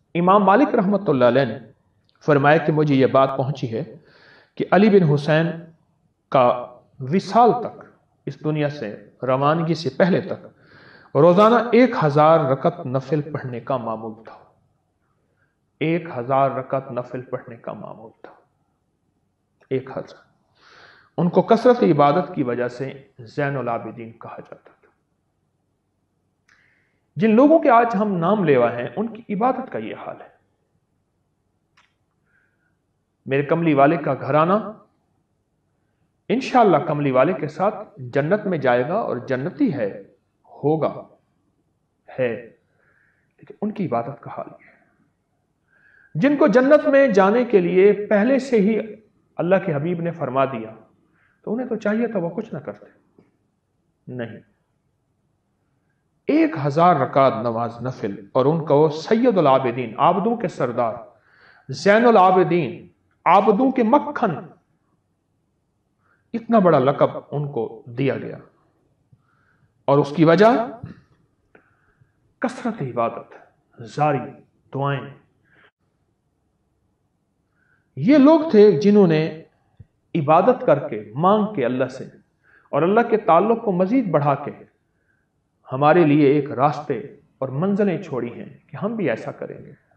امام مالک رحمۃ اللہ علیہ نے فرمایا کہ مجھے یہ بات پہنچی ہے کہ علی بن حسین کا وصال تک، اس دنیا سے روانگی سے پہلے تک روزانہ 1000 رکعت نفل پڑھنے کا معمول تھا۔ 1000 رکعت نفل پڑھنے کا معمول تھا۔ 1000۔ ان کو کثرت عبادت کی وجہ سے زین العابدین کہا جاتا تھا۔ جن لوگوں کے آج ہم نام لیوا ہیں ان کی عبادت کا یہ حال ہے۔ میرے کملی والے کا گھرانہ انشاءاللہ کملی والے کے ساتھ جنت میں جائے گا اور جنتی ہے، ہوگا، ہے، لیکن ان کی عبادت کا حال یہ ہے۔ جن کو جنت میں جانے کے لیے پہلے سے ہی اللہ کے حبیب نے فرما دیا تو انہیں تو چاہیے تھا وہ کچھ نہ کرتے، نہیں، 1000 رکعت نماز نفل، اور ان کو سید العابدین، عابدوں کے سردار، زین العابدین، عابدوں کے مکھن، اتنا بڑا لقب ان کو دیا گیا، اور اس کی وجہ کثرت عبادت، زاری، دعائیں۔ یہ لوگ تھے جنہوں نے عبادت کر کے، مانگ کے اللہ سے، اور اللہ کے تعلق کو مزید بڑھا کے ہمارے لیے ایک راستے اور منزلیں چھوڑی ہیں کہ ہم بھی ایسا کریں گے۔